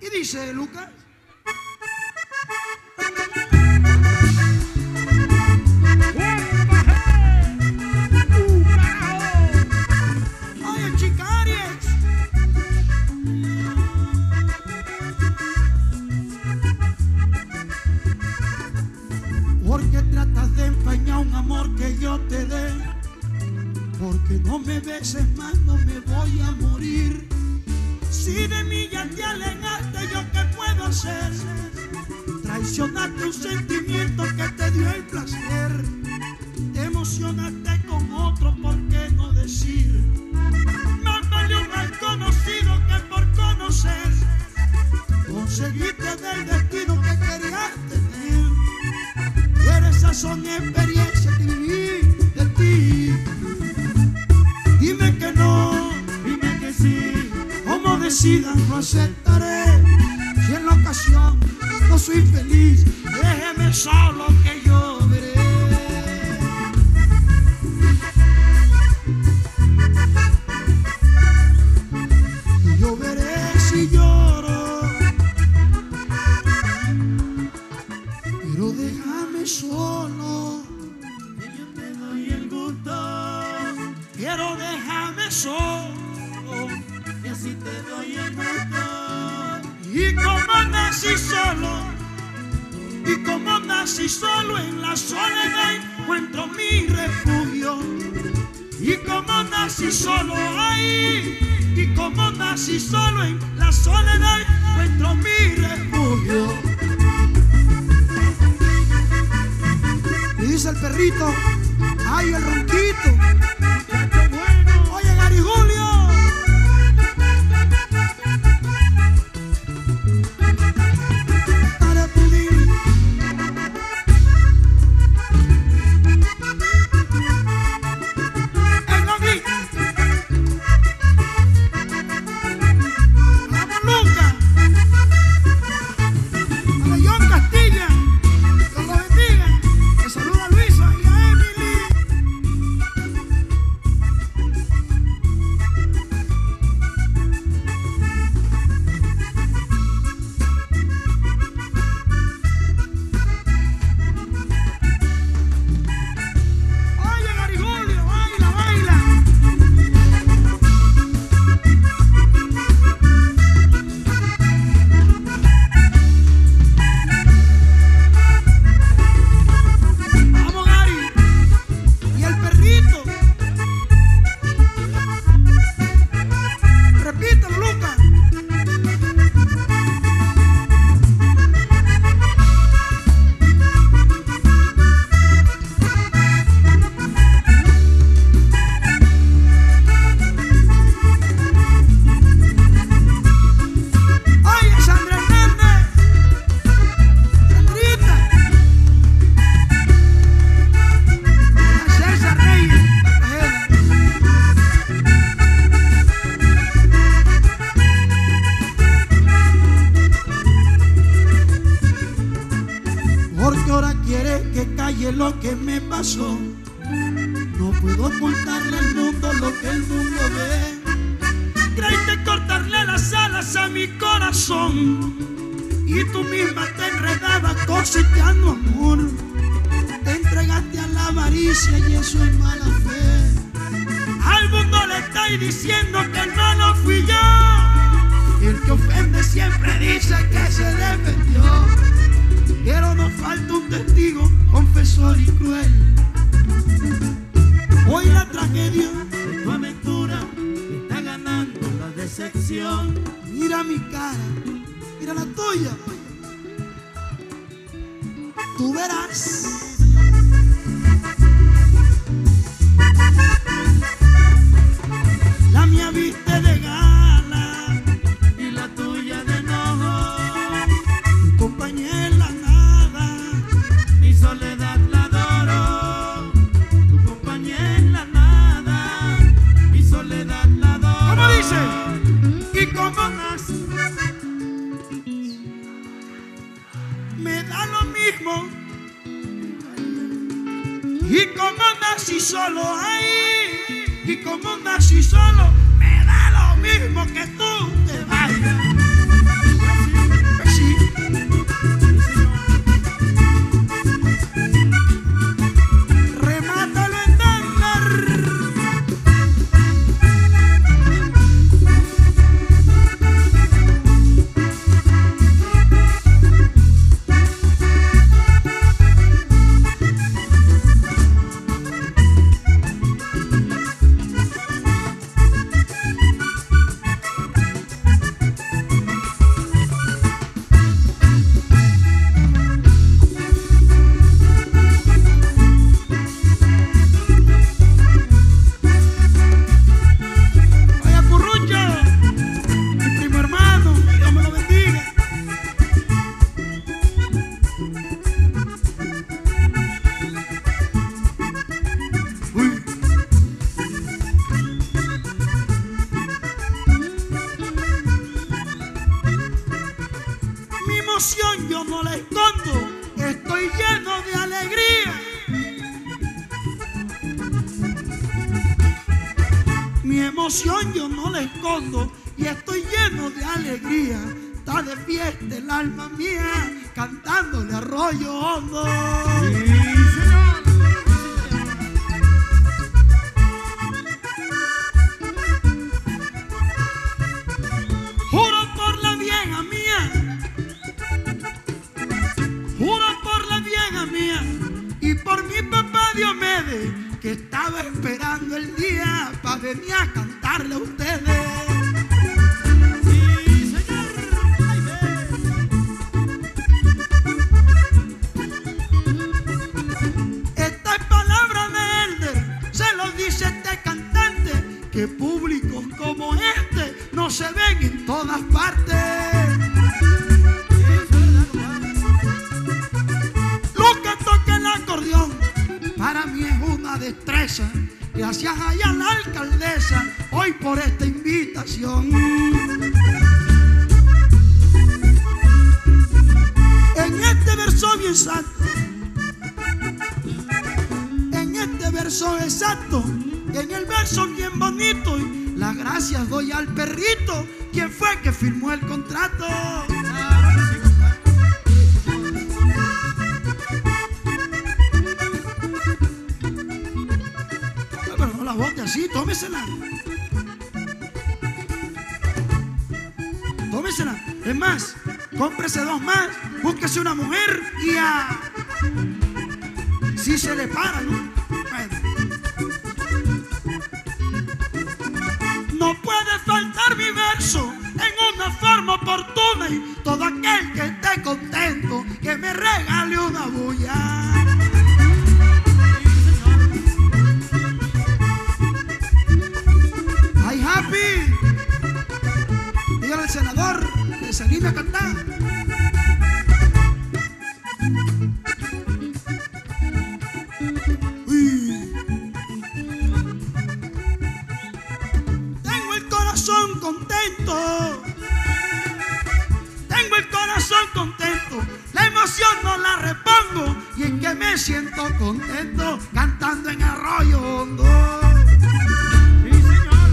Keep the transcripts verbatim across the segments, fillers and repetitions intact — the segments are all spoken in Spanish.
Y dice Lucas: oye, Chicaries, porque tratas de empañar un amor que yo te dé. Porque no me beses más, no me voy a morir. Si de mí ya te alejaste, ¿yo qué puedo hacer? Traicionaste un sentimiento que te dio el placer. Te emocionaste con otro, ¿por qué no decir? Más vale un mal conocido que por conocer. Conseguiste del destino que querías tener. Eres sazón y experiencia que viví de ti. Dime que no, dime que sí. Como decidan lo aceptaré. Si en la ocasión no soy feliz, déjeme solo que yo veré. Y yo veré si lloro, pero déjame solo, que yo te doy el gusto. Pero déjame solo, y así te doy el gusto. Y como nací solo, y como nací solo, en la soledad encuentro mi refugio. Y como nací solo ahí, y como nací solo, en la soledad encuentro mi refugio. Y dice el perrito: ay, el ronquito. Oye, Gary Julio, dale pudín. El Nogui, vamos Lucas, a la John Castilla, Dios lo bendiga. Que saluda a Luisa y a Emily. Lo que me pasó, no puedo ocultarle al mundo lo que el mundo ve. Creíste cortarle las alas a mi corazón y tú misma te enredabas cosechando amor. Te entregaste a la avaricia y eso es mala fe. Al mundo le estáis diciendo que el malo fui yo. El que ofende siempre dice que se defendió. Pero nos falta un testigo, confesor y cruel. Hoy la tragedia de tu aventura está ganando la decepción. Mira mi cara, mira la tuya. Tú verás. La mía viste de gala y la tuya de enojo. Tu compañera soledad la adoro, tu compañía en la nada, mi soledad la adoro. ¿Cómo dice? ¿Y cómo nací? Me da lo mismo. Y como nací solo ahí, y como nací solo, me da lo mismo que tú te vayas. emoción yo no la escondo, estoy lleno de alegría. Mi emoción yo no la escondo y estoy lleno de alegría. Está de fiesta el alma mía, cantándole Arroyo Hondo. Sí, señor. Juro por la vieja mía, juro por la vieja mía y por mi papá Diomedes, que estaba esperando el día para venir a cantarle a ustedes. Sí, señor. Ay, Esta es palabra de Elder, se lo dice este cantante, que públicos como este no se ven en todas partes. Lo que toca el acordeón para mí es una destreza. Gracias allá a la alcaldesa hoy por esta invitación. En este verso bien santo, en este verso exacto, en el verso bien bonito, las gracias doy al perrito, quien fue que firmó el contrato. claro que sí, Pero no la bote así, tómesela. Tómesela. Es más, cómprese dos más, búsquese una mujer y a... Si se le para, ¿no? Bueno. No puede faltar mi verso en una forma oportuna y todo aquel que esté contento que me regale una bulla. ¡Ay, happy! Dígale al senador que se anime a cantar. Uy. Tengo el corazón contento, tengo el corazón contento, la emoción no la repongo y en que me siento contento cantando en Arroyo Hondo. sí, señor.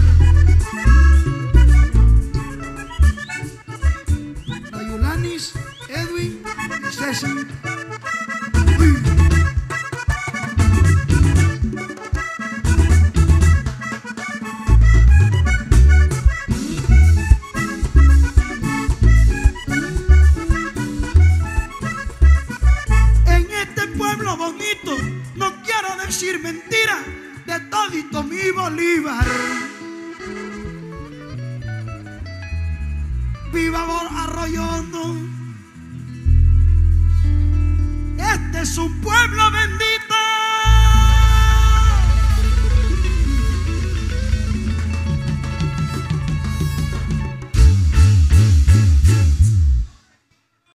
Ayulanis, Edwin y César. Uy. En este pueblo bonito, no quiero decir mentira, de todito mi Bolívar. Viva Arroyo Hondo. Este es un pueblo bendito.